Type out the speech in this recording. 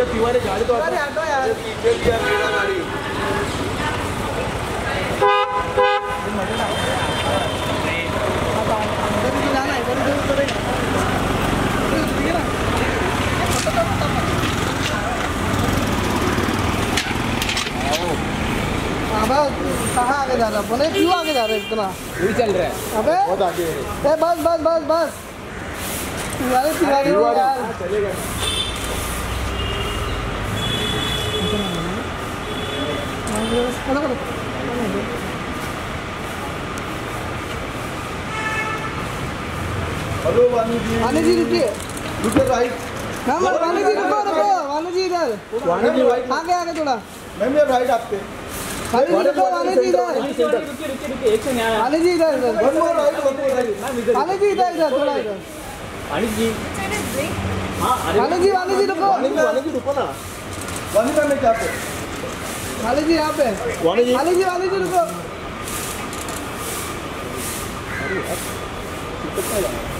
तिवारी गाड़ी तो अरे हटो यार पीछे भी है मेरा गाड़ी। जाना है कहाँ आगे जा रहा है? क्यों आगे जा रहा है इतना? यही चल रहा है। अबे बहुत आगे है। बस बस बस बस तिवारी यार चलेगा। हेलो वानी जी रुकिए रुको राइट। वानी जी रुको वानी जी इधर वानी जी राइट। आगे आगे थोड़ा मैम ये राइट आपके। वानी जी रुको वानी जी इधर रुकिए एक सेकंड यार। वानी जी इधर one more right one more right. Vani ji इधर थोड़ा इधर अनिल जी हाँ वानी जी रुको वानी जी रुको ना। वानी मैम मैं क्या पे? वानी जी यहाँ पे वानी जी वानी जी रुको कितना